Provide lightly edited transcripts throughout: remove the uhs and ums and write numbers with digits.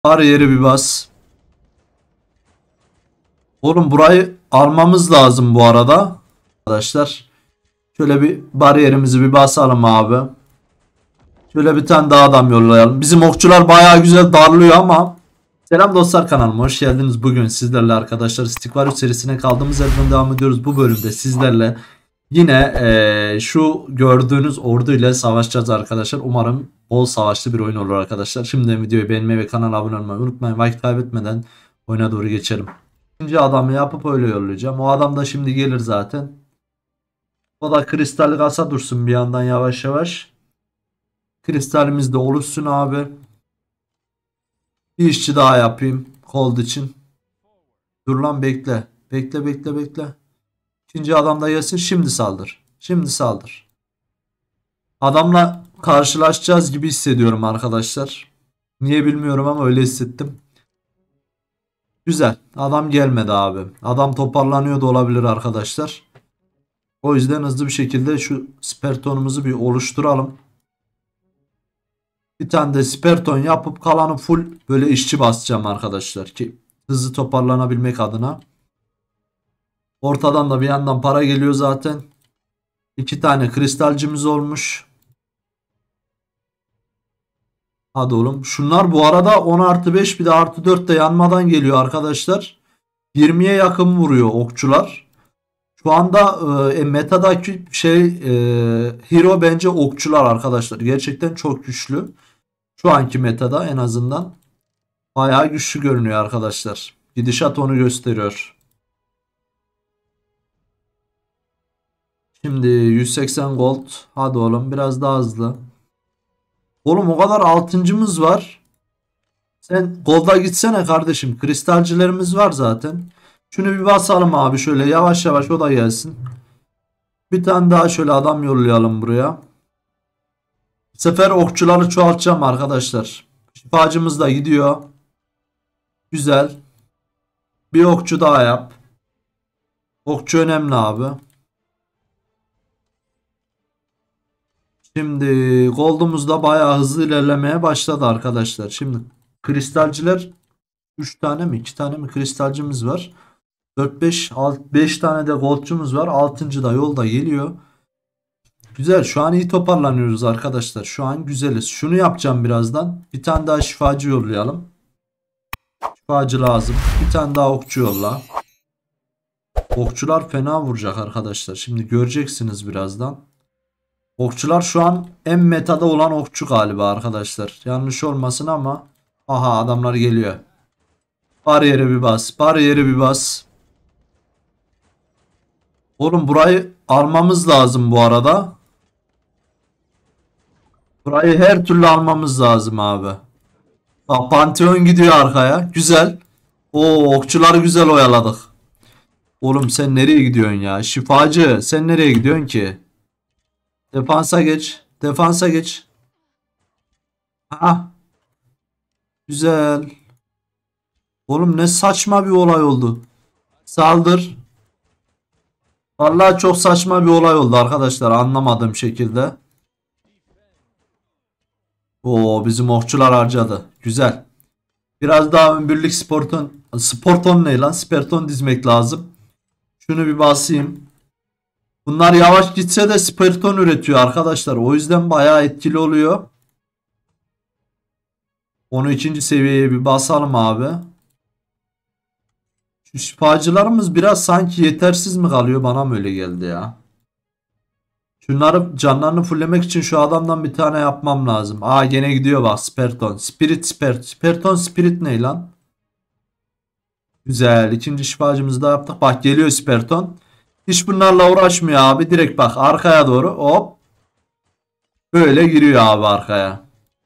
Bariyeri bir bas. Oğlum burayı almamız lazım bu arada. Arkadaşlar. Şöyle bir bariyerimizi bir basalım abi. Şöyle bir tane daha adam yollayalım. Bizim okçular bayağı güzel darlıyor ama. Selam dostlar, kanalıma hoş geldiniz. Bugün sizlerle arkadaşlar Stikvario serisine kaldığımız yerden devam ediyoruz. Bu bölümde sizlerle yine şu gördüğünüz ordu ile savaşacağız arkadaşlar. Umarım bol savaşlı bir oyun olur arkadaşlar. Şimdiden videoyu beğenmeyi ve kanala abone olmayı unutmayın. Vakit kaybetmeden oyuna doğru geçelim. İkinci adamı yapıp öyle yollayacağım. O adam da şimdi gelir zaten. O da kristal kasa dursun bir yandan yavaş yavaş. Kristalimiz de oluşsun abi. Bir işçi daha yapayım. Cold için. Dur lan bekle. Bekle. İkinci adam da gelsin. Şimdi saldır. Şimdi saldır. Adamla karşılaşacağız gibi hissediyorum arkadaşlar. Niye bilmiyorum ama öyle hissettim. Güzel. Adam gelmedi abi. Adam toparlanıyor da olabilir arkadaşlar. O yüzden hızlı bir şekilde şu spertonumuzu bir oluşturalım. Bir tane de sperton yapıp kalanı full böyle işçi basacağım arkadaşlar ki hızlı toparlanabilmek adına. Ortadan da bir yandan para geliyor zaten. 2 tane kristalcimiz olmuş. Hadi oğlum. Şunlar bu arada 10+5 bir de +4 de yanmadan geliyor arkadaşlar. 20'ye yakın vuruyor okçular. Şu anda metadaki hero bence okçular arkadaşlar. Gerçekten çok güçlü. Şu anki metada en azından bayağı güçlü görünüyor arkadaşlar. Gidişat onu gösteriyor. Şimdi 180 gold. Hadi oğlum biraz daha hızlı. Oğlum o kadar altıncımız var. Sen gold'a gitsene kardeşim. Kristalcilerimiz var zaten. Şunu bir basalım abi şöyle yavaş yavaş o da gelsin. Bir tane daha şöyle adam yollayalım buraya. Bu sefer okçuları çoğaltacağım arkadaşlar. Şifacımız da gidiyor. Güzel. Bir okçu daha yap. Okçu önemli abi. Şimdi gold'umuz da bayağı hızlı ilerlemeye başladı arkadaşlar. Şimdi kristalciler 3 tane mi 2 tane mi kristalcimiz var. 4 5 tane de gold'cumuz var. 6. da yolda geliyor. Güzel, şu an iyi toparlanıyoruz arkadaşlar. Şu an güzeliz. Şunu yapacağım birazdan. Bir tane daha şifacı yollayalım. Şifacı lazım. Bir tane daha okçu yolla. Okçular fena vuracak arkadaşlar. Şimdi göreceksiniz birazdan. Okçular şu an en metada olan okçu galiba arkadaşlar. Yanlış olmasın ama. Aha adamlar geliyor. Bariyeri bir bas. Bariyeri bir bas. Oğlum burayı almamız lazım bu arada. Burayı her türlü almamız lazım abi. Bak Pantheon gidiyor arkaya. Güzel. Oo okçuları güzel oyaladık. Oğlum sen nereye gidiyorsun ya? Şifacı sen nereye gidiyorsun ki? Defansa geç. Defansa geç. Ha, güzel. Oğlum ne saçma bir olay oldu. Saldır. Vallahi çok saçma bir olay oldu arkadaşlar anlamadığım şekilde. Oo bizim okçular harcadı. Güzel. Biraz daha birlik sporton ne lan? Sperton dizmek lazım. Şunu bir basayım. Bunlar yavaş gitse de sperton üretiyor arkadaşlar. O yüzden bayağı etkili oluyor. Onu ikinci seviyeye bir basalım abi. Şu şifacılarımız biraz sanki yetersiz mi kalıyor? Bana mı öyle geldi ya? Şunları canlarını fulllemek için şu adamdan bir tane yapmam lazım. Aa gene gidiyor bak sperton. Sperton spirit ne lan? Güzel. İkinci şifacımızı da yaptık. Bak geliyor sperton. Hiç bunlarla uğraşmıyor abi. Direkt bak arkaya doğru hop. Böyle giriyor abi arkaya.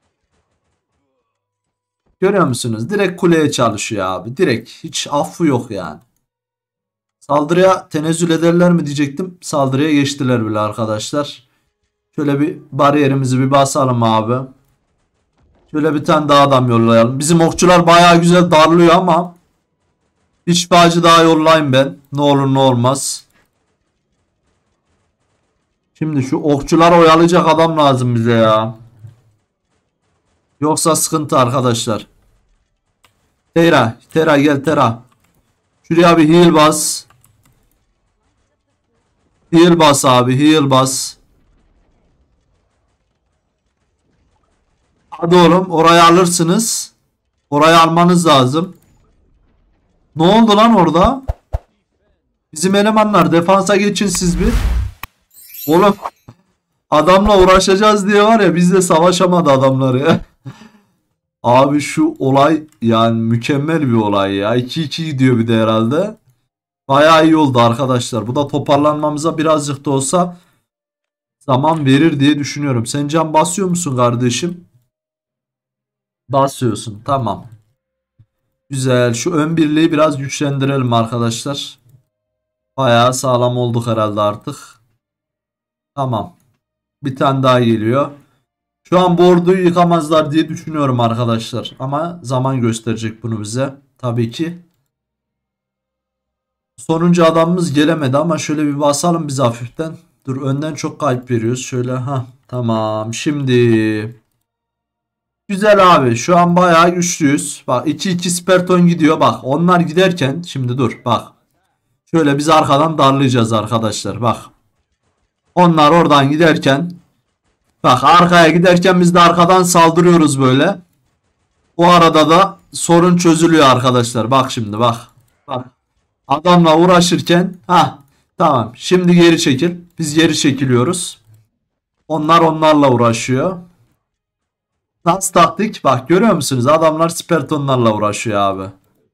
Görüyor musunuz? Direkt kuleye çalışıyor abi. Direkt. Hiç affı yok yani. Saldırıya tenezzül ederler mi diyecektim. Saldırıya geçtiler bile arkadaşlar. Şöyle bir bariyerimizi bir basalım abi. Şöyle bir tane daha adam yollayalım. Bizim okçular bayağı güzel darlıyor ama bir şifacı daha yollayayım ben. Ne olur ne olmaz. Şimdi şu okçuları oyalayacak adam lazım bize ya. Yoksa sıkıntı arkadaşlar. Tera. Tera gel Tera. Şuraya bir heal bas. Heal bas abi. Heal bas. Hadi oğlum. Orayı alırsınız. Orayı almanız lazım. Ne oldu lan orada? Bizim elemanlar defansa geçin siz bir. Oğlum. Adamla uğraşacağız diye var ya, bizle savaşamadı adamlar ya. Abi şu olay yani mükemmel bir olay ya. 2-2 gidiyor bir de herhalde. Bayağı iyi oldu arkadaşlar. Bu da toparlanmamıza birazcık da olsa zaman verir diye düşünüyorum. Sen can basıyor musun kardeşim? Basıyorsun. Tamam. Güzel. Şu ön birliği biraz güçlendirelim arkadaşlar. Bayağı sağlam olduk herhalde artık. Tamam. Bir tane daha geliyor. Şu an bu orduyu yıkamazlar diye düşünüyorum arkadaşlar. Ama zaman gösterecek bunu bize. Tabii ki. Sonuncu adamımız gelemedi ama şöyle bir basalım biz hafiften. Dur, önden çok kayıp veriyoruz. Şöyle tamam. Şimdi güzel abi. Şu an bayağı güçlüyüz. Bak 2-2 Sparton gidiyor. Bak onlar giderken şimdi dur bak. Şöyle biz arkadan darlayacağız arkadaşlar. Bak. Onlar oradan giderken bak arkaya giderken biz de arkadan saldırıyoruz böyle. O arada da sorun çözülüyor arkadaşlar. Bak şimdi bak. Bak. Adamla uğraşırken tamam. Şimdi geri çekil. Biz geri çekiliyoruz. Onlar onlarla uğraşıyor. Nasıl taktik? Bak görüyor musunuz? Adamlar Spartonlarla uğraşıyor abi.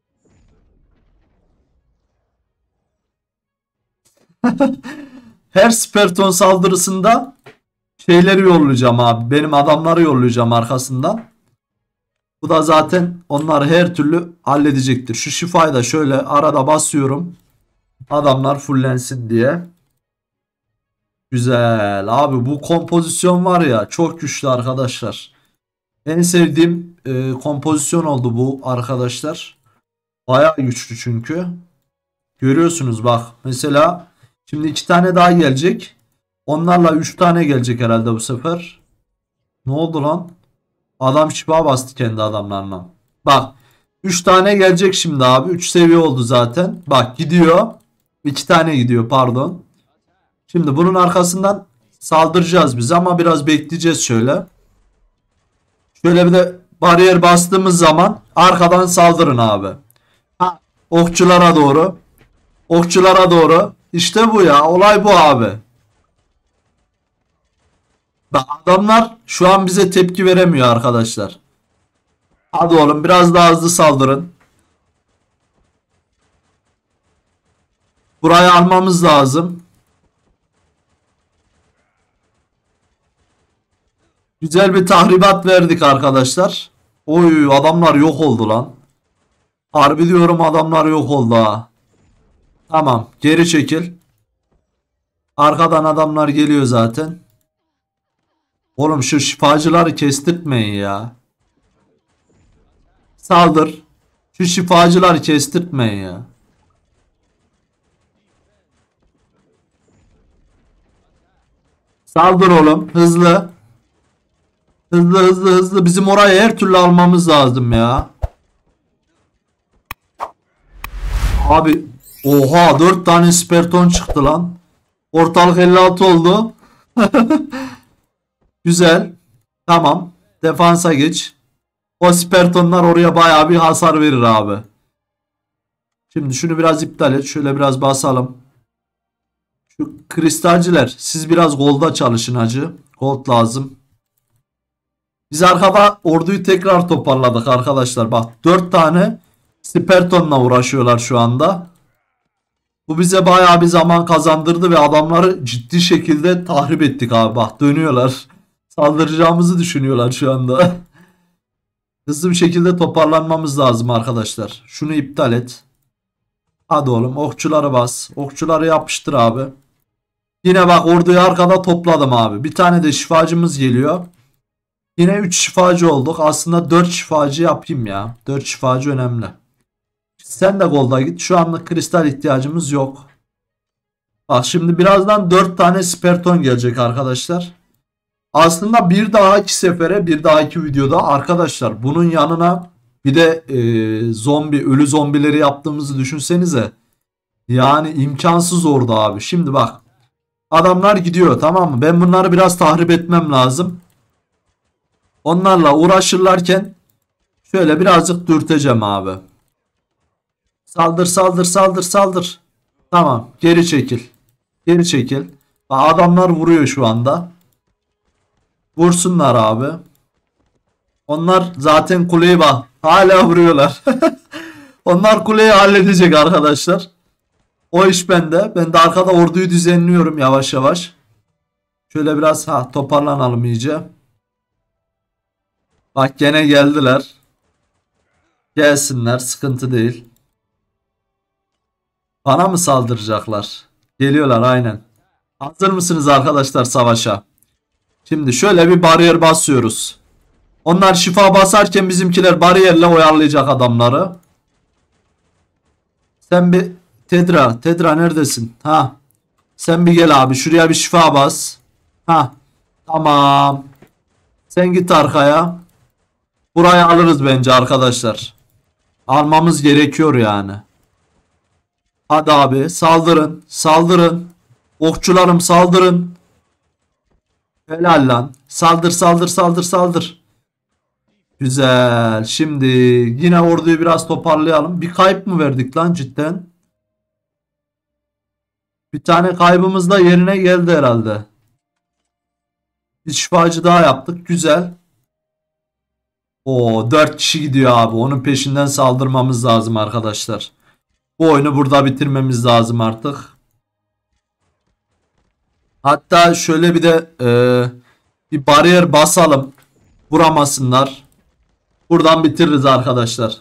Her Sparton saldırısında şeyleri yollayacağım abi. Benim adamları yollayacağım arkasından. Bu da zaten onları her türlü halledecektir. Şu şifayı da şöyle arada basıyorum. Adamlar fullensin diye. Güzel. Abi bu kompozisyon var ya, çok güçlü arkadaşlar. En sevdiğim kompozisyon oldu bu arkadaşlar. Bayağı güçlü çünkü. Görüyorsunuz bak. Mesela şimdi 2 tane daha gelecek. Onlarla 3 tane gelecek herhalde bu sefer. Ne oldu lan? Adam şifa bastı kendi adamlarına. Bak 3 tane gelecek şimdi abi. 3 seviye oldu zaten. Bak gidiyor. 2 tane gidiyor pardon. Şimdi bunun arkasından saldıracağız biz ama biraz bekleyeceğiz şöyle. Şöyle bir de bariyer bastığımız zaman arkadan saldırın abi. Okçulara doğru. Okçulara doğru. İşte bu ya. Olay bu abi. Bak adamlar şu an bize tepki veremiyor arkadaşlar. Hadi oğlum biraz daha hızlı saldırın. Burayı almamız lazım. Güzel bir tahribat verdik arkadaşlar. Oy adamlar yok oldu lan. Harbi diyorum adamlar yok oldu ha. Tamam geri çekil. Arkadan adamlar geliyor zaten. Oğlum şu şifacıları kestirtmeyin ya. Saldır. Şu şifacıları kestirtmeyin ya. Saldır oğlum. Hızlı. Hızlı hızlı hızlı. Bizim orayı her türlü almamız lazım ya. Abi. Oha 4 tane sperton çıktı lan. Ortalık 56 oldu. Güzel. Tamam. Defansa geç. O spertonlar oraya bayağı bir hasar verir abi. Şimdi şunu biraz iptal et. Şöyle biraz basalım. Şu kristalciler siz biraz golda çalışın hacı. Gold lazım. Biz arkada orduyu tekrar toparladık arkadaşlar. Bak 4 tane spertonla uğraşıyorlar şu anda. Bu bize bayağı bir zaman kazandırdı ve adamları ciddi şekilde tahrip ettik abi. Bak dönüyorlar. Saldıracağımızı düşünüyorlar şu anda. Hızlı bir şekilde toparlanmamız lazım arkadaşlar. Şunu iptal et. Hadi oğlum okçuları bas. Okçuları yapıştır abi. Yine bak orduyu arkada topladım abi. Bir tane de şifacımız geliyor. Yine 3 şifacı olduk. Aslında 4 şifacı yapayım ya. 4 şifacı önemli. Sen de golda git. Şu anlık kristal ihtiyacımız yok. Bak şimdi birazdan 4 tane sperton gelecek arkadaşlar. Aslında bir dahaki sefere, bir dahaki videoda arkadaşlar bunun yanına Bir de ölü zombileri yaptığımızı düşünsenize. Yani imkansız orada abi. Şimdi bak. Adamlar gidiyor, tamam mı? Ben bunları biraz tahrip etmem lazım. Onlarla uğraşırlarken şöyle birazcık dürteceğim abi. Saldır saldır saldır saldır. Tamam, geri çekil. Geri çekil. Bak, adamlar vuruyor şu anda. Vursunlar abi. Onlar zaten kuleyi bak. Hala vuruyorlar. Onlar kuleyi halledecek arkadaşlar. O iş bende. Ben de arkada orduyu düzenliyorum yavaş yavaş. Şöyle biraz toparlanalım iyice. Bak gene geldiler. Gelsinler, sıkıntı değil. Bana mı saldıracaklar? Geliyorlar aynen. Hazır mısınız arkadaşlar savaşa? Şimdi şöyle bir bariyer basıyoruz. Onlar şifa basarken bizimkiler bariyerle oyalayacak adamları. Sen bir Tedra neredesin? Ha. Sen bir gel abi, şuraya bir şifa bas. Ha. Tamam. Sen git arkaya. Burayı alırız bence arkadaşlar. Almamız gerekiyor yani. Hadi abi, saldırın. Saldırın. Okçularım saldırın. Helal lan. Saldır saldır saldır saldır. Güzel. Şimdi yine orduyu biraz toparlayalım. Bir kayıp mı verdik lan cidden? Bir tane kaybımız da yerine geldi herhalde. Bir şifacı daha yaptık. Güzel. O 4 kişi gidiyor abi. Onun peşinden saldırmamız lazım arkadaşlar. Bu oyunu burada bitirmemiz lazım artık. Hatta şöyle bir de bir bariyer basalım. Vuramasınlar. Buradan bitiririz arkadaşlar.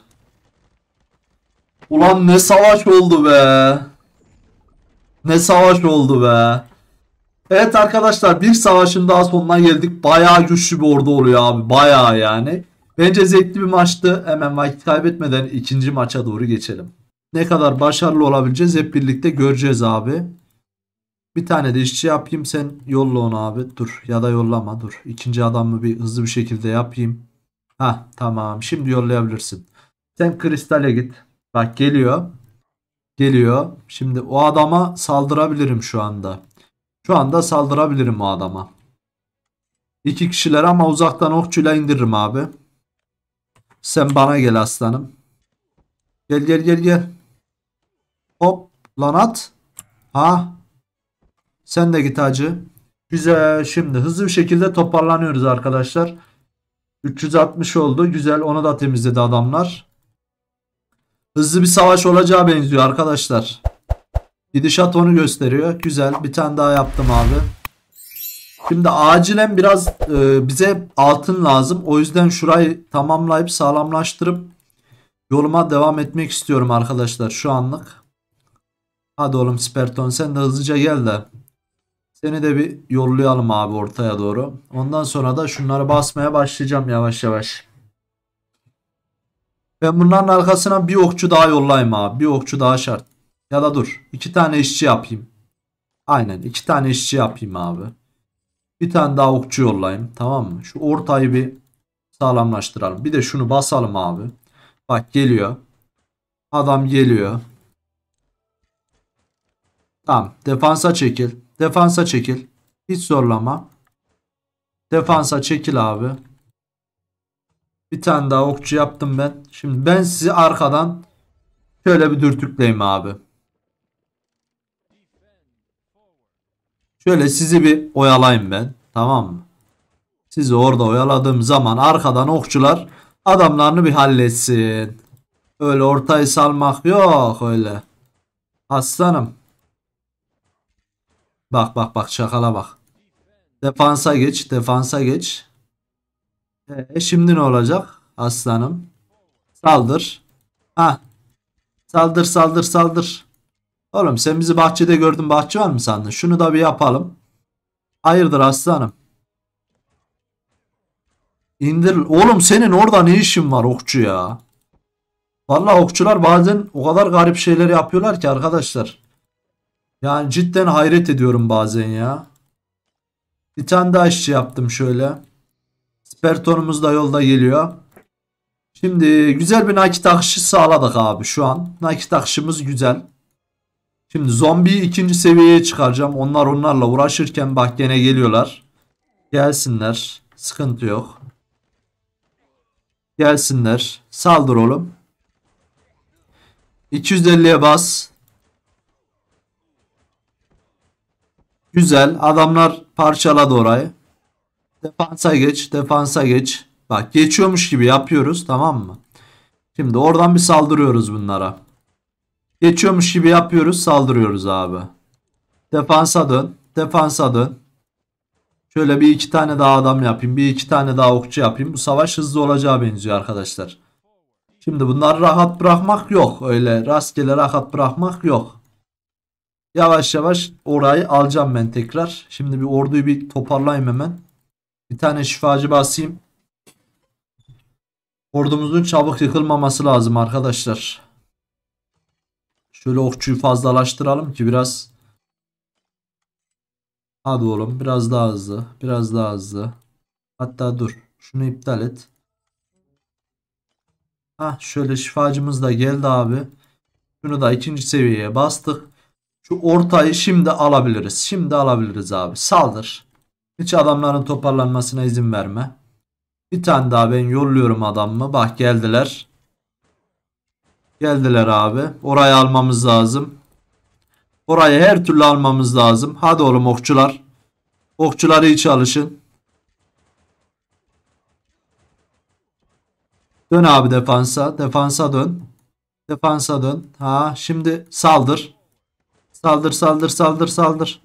Ulan ne savaş oldu be. Ne savaş oldu be. Evet arkadaşlar, bir savaşın daha sonuna geldik. Bayağı güçlü bir ordu oluyor abi. Bayağı yani. Bence zevkli bir maçtı. Hemen vakit kaybetmeden ikinci maça doğru geçelim. Ne kadar başarılı olabileceğiz hep birlikte göreceğiz abi. Bir tane de işçi yapayım, sen yolla onu abi. Dur, ya da yollama, dur. İkinci adamı bir hızlı bir şekilde yapayım. Ha tamam, şimdi yollayabilirsin. Sen kristale git. Bak geliyor. Geliyor. Şimdi o adama saldırabilirim şu anda. Şu anda saldırabilirim o adama. İki kişiler ama uzaktan okçuyla indiririm abi. Sen bana gel aslanım. Gel gel gel gel. Hop lan at. Ha. Sen de git hacı. Güzel, şimdi hızlı bir şekilde toparlanıyoruz arkadaşlar. 360 oldu. Güzel, onu da temizledi adamlar. Hızlı bir savaş olacağı benziyor arkadaşlar. Gidişat onu gösteriyor. Güzel, bir tane daha yaptım abi. Şimdi acilen biraz bize altın lazım. O yüzden şurayı tamamlayıp sağlamlaştırıp yoluma devam etmek istiyorum arkadaşlar şu anlık. Hadi oğlum Sperton, sen de hızlıca gel de seni de bir yollayalım abi ortaya doğru. Ondan sonra da şunları basmaya başlayacağım yavaş yavaş. Ben bunların arkasına bir okçu daha yollayayım abi. Bir okçu daha şart. Ya da dur, iki tane işçi yapayım. Aynen, iki tane işçi yapayım abi. Bir tane daha okçu yollayayım, tamam mı? Şu ortayı bir sağlamlaştıralım. Bir de şunu basalım abi. Bak geliyor. Adam geliyor. Tamam, defansa çekil. Defansa çekil. Hiç zorlama. Defansa çekil abi. Bir tane daha okçu yaptım ben. Şimdi ben sizi arkadan şöyle bir dürtükleyeyim abi. Şöyle sizi bir oyalayayım ben. Tamam mı? Sizi orada oyaladığım zaman arkadan okçular adamlarını bir halletsin. Öyle ortayı salmak yok öyle. Aslanım. Bak bak bak, şakala bak. Defansa geç. Defansa geç. Şimdi ne olacak? Aslanım. Saldır. Ha, saldır saldır saldır. Oğlum sen bizi bahçede gördün, bahçe var mı sandın? Şunu da bir yapalım. Hayırdır aslanım? İndir. Oğlum senin orada ne işin var okçu ya? Vallahi okçular bazen o kadar garip şeyler yapıyorlar ki arkadaşlar. Yani cidden hayret ediyorum bazen ya. Bir tane daha işçi yaptım şöyle. Spertonumuz da yolda geliyor. Şimdi güzel bir nakit akışı sağladık abi şu an. Nakit akışımız güzel. Şimdi zombiyi ikinci seviyeye çıkaracağım. Onlarla uğraşırken bak gene geliyorlar. Gelsinler. Sıkıntı yok. Gelsinler. Saldır oğlum. 250'ye bas. Güzel. Adamlar parçaladı orayı. Defansa geç. Defansa geç. Bak geçiyormuş gibi yapıyoruz. Tamam mı? Şimdi oradan bir saldırıyoruz bunlara. Geçiyormuş gibi yapıyoruz. Saldırıyoruz abi. Defansa dön. Defansa dön. Şöyle bir iki tane daha adam yapayım. Bir iki tane daha okçu yapayım. Bu savaş hızlı olacağı benziyor arkadaşlar. Şimdi bunları rahat bırakmak yok. Öyle rastgele rahat bırakmak yok. Yavaş yavaş orayı alacağım ben tekrar. Şimdi bir orduyu bir toparlayayım hemen. Bir tane şifacı basayım. Ordumuzun çabuk yıkılmaması lazım arkadaşlar. Şöyle okçuyu fazlalaştıralım ki biraz. Hadi oğlum biraz daha hızlı. Biraz daha hızlı. Hatta dur. Şunu iptal et. Hah şöyle şifacımız da geldi abi. Şunu da ikinci seviyeye bastık. Şu ortayı şimdi alabiliriz. Şimdi alabiliriz abi. Saldır. Hiç adamların toparlanmasına izin verme. Bir tane daha ben yolluyorum adamımı. Bak geldiler. Geldiler abi. Orayı almamız lazım. Orayı her türlü almamız lazım. Hadi oğlum okçular. Okçuları iyi çalışın. Dön abi defansa. Defansa dön. Defansa dön. Ha şimdi saldır. Saldır saldır saldır saldır.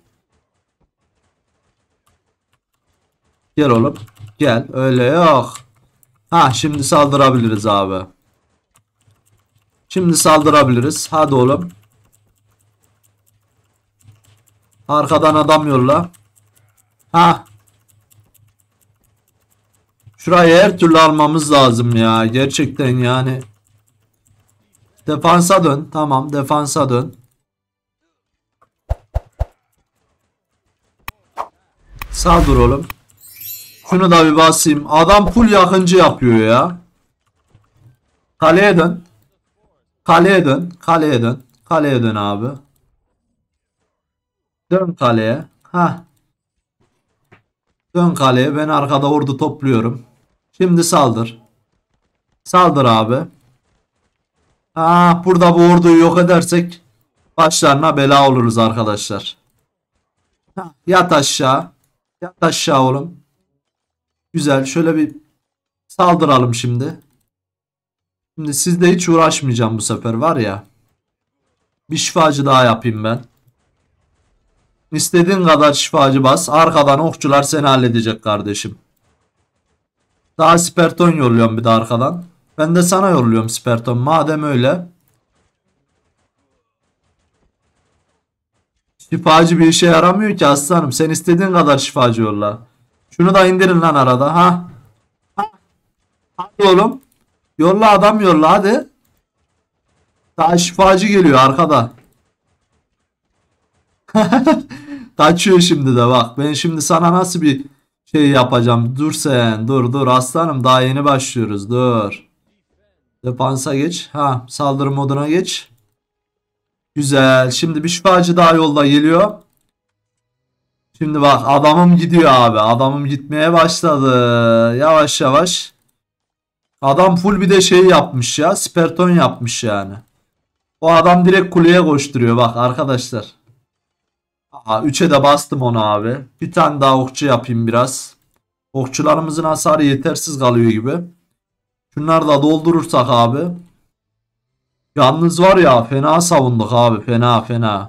Gel oğlum. Gel. Öyle yok. Ha şimdi saldırabiliriz abi. Şimdi saldırabiliriz. Hadi oğlum. Arkadan adam yolla. Ha. Şurayı her türlü almamız lazım ya. Gerçekten yani. Defansa dön. Tamam defansa dön. Saldır oğlum. Şunu da bir basayım. Adam full yakıncı yapıyor ya. Kaleye dön. Kaleye dön. Kaleye dön. Kaleye dön abi. Dön kaleye. Ha. Dön kaleye. Ben arkada ordu topluyorum. Şimdi saldır. Saldır abi. Ha, burada bu orduyu yok edersek başlarına bela oluruz arkadaşlar. Ha, yat aşağı. Yat aşağı oğlum. Güzel. Şöyle bir saldıralım şimdi. Şimdi sizle hiç uğraşmayacağım bu sefer var ya. Bir şifacı daha yapayım ben. İstediğin kadar şifacı bas. Arkadan okçular seni halledecek kardeşim. Daha sperton yolluyorum bir de arkadan. Ben de sana yolluyorum sperton. Madem öyle. Şifacı bir işe yaramıyor ki aslanım. Sen istediğin kadar şifacı yolla. Şunu da indirin lan arada. Ha. Hadi oğlum. Yolla adam yolla hadi. Daha şifacı geliyor arkada. Kaçıyor şimdi de bak. Ben şimdi sana nasıl bir şey yapacağım. Dur sen. Dur dur aslanım. Daha yeni başlıyoruz. Dur. Defansa geç. Ha, saldırı moduna geç. Güzel. Şimdi bir şifacı daha yolda geliyor. Şimdi bak adamım gidiyor abi. Adamım gitmeye başladı. Yavaş yavaş. Adam full bir de şey yapmış ya. Sperton yapmış yani. O adam direkt kuleye koşturuyor bak arkadaşlar. Aha, 3'e de bastım onu abi. Bir tane daha okçu yapayım biraz. Okçularımızın hasarı yetersiz kalıyor gibi. Şunları da doldurursak abi. Yalnız var ya fena savunduk abi. Fena fena.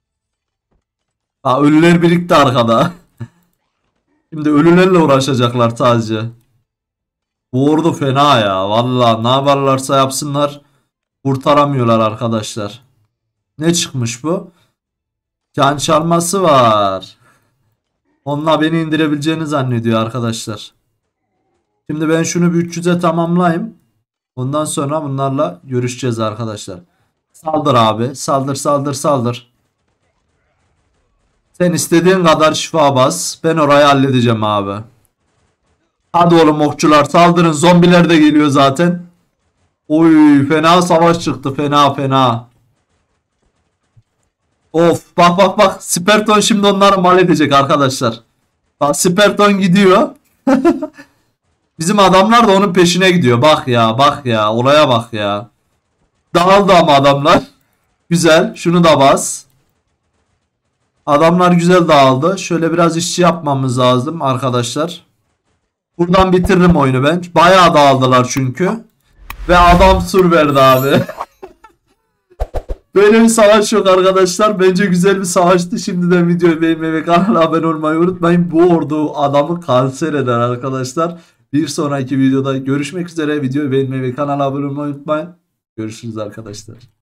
Ha, ölüler birikti arkada. Şimdi ölülerle uğraşacaklar sadece. Bu ordu fena ya. Vallahi ne yaparlarsa yapsınlar. Kurtaramıyorlar arkadaşlar. Ne çıkmış bu? Can çalması var. Onunla beni indirebileceğini zannediyor arkadaşlar. Şimdi ben şunu bir 300'e tamamlayayım. Ondan sonra bunlarla görüşeceğiz arkadaşlar. Saldır abi. Saldır saldır saldır. Sen istediğin kadar şifa bas. Ben orayı halledeceğim abi. Hadi oğlum okçular saldırın. Zombiler de geliyor zaten. Oy fena savaş çıktı. Fena fena. Of bak bak bak. Sparton şimdi onları mal edecek arkadaşlar. Bak Sparton gidiyor. Bizim adamlar da onun peşine gidiyor. Bak ya bak ya. Olaya bak ya. Dağıldı ama adamlar. Güzel. Şunu da bas. Adamlar güzel dağıldı. Şöyle biraz işçi yapmamız lazım arkadaşlar. Buradan bitiririm oyunu ben. Bayağı dağıldılar çünkü. Ve adam sur verdi abi. Böyle bir savaş yok arkadaşlar. Bence güzel bir savaştı. Şimdiden videoyu beğenmeyi ve kanala abone olmayı unutmayın. Bu ordu adamı kanser eder arkadaşlar. Bir sonraki videoda görüşmek üzere. Videoyu beğenmeyi ve kanala abone olmayı unutmayın. Görüşürüz arkadaşlar.